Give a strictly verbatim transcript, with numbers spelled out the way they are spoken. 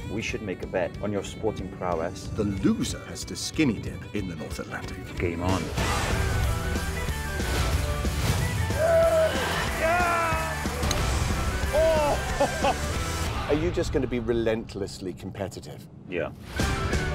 We should make a bet on your sporting prowess. The loser has to skinny dip in the North Atlantic. Game on. Are you just going to be relentlessly competitive? Yeah.